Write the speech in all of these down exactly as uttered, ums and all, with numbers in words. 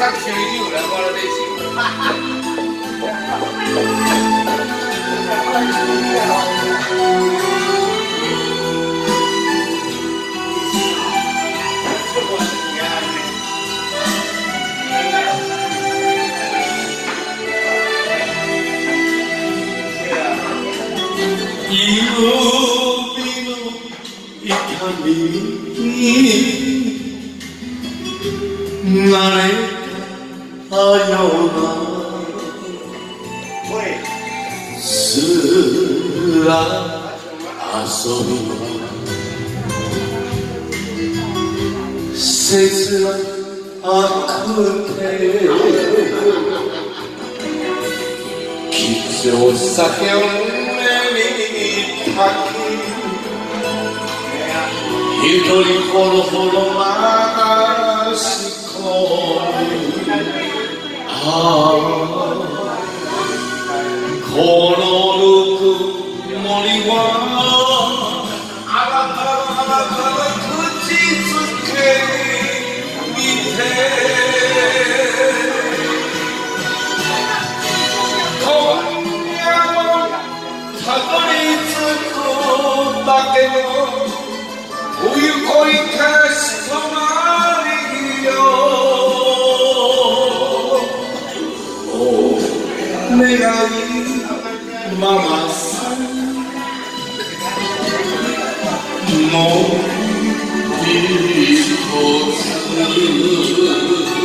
拍手一定有人玩的这些。 指の痛みに慣れたようなすら遊びは切なくてきつお酒を一人ほろほろ流し込むああこのぬくもりはあなたのあなたの口づけ見て今夜もたどり着くだけの冬恋かしとまりよお願いママさんもう一つ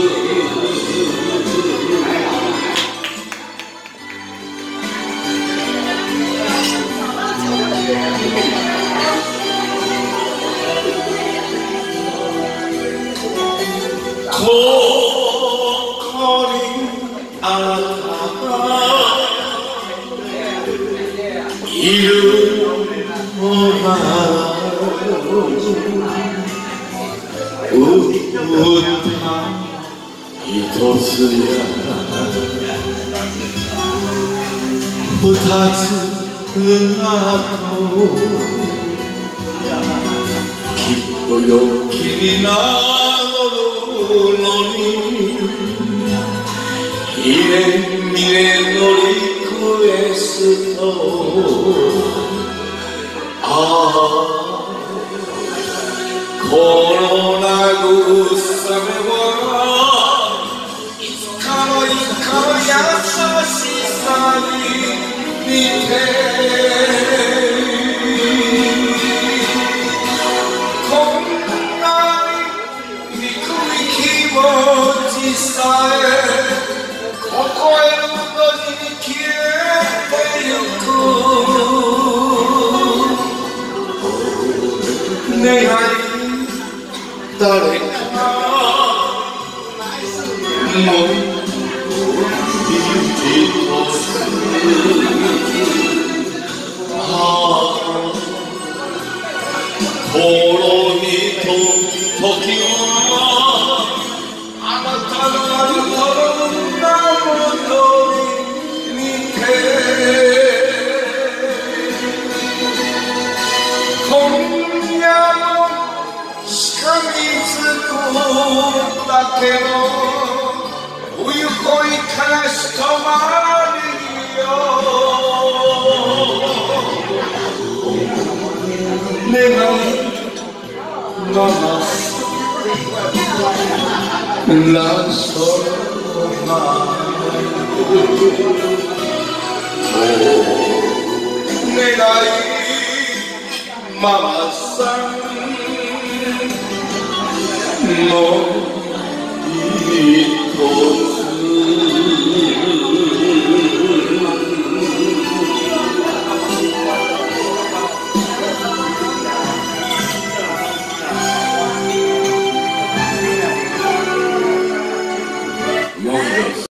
ここにあなたがいるのなら歌一つや二つなどきっと陽気になるのにいれみれのリクエストああこの慰めはいつかのいつかの優しさに似てさえここへの同時に消えてゆく願い誰かもう一つああ心にと時はあなたのあなたの胸元に似て今夜もしかみつくだけの冬恋悲しとまりよ願いママLa sola Negai Mama san No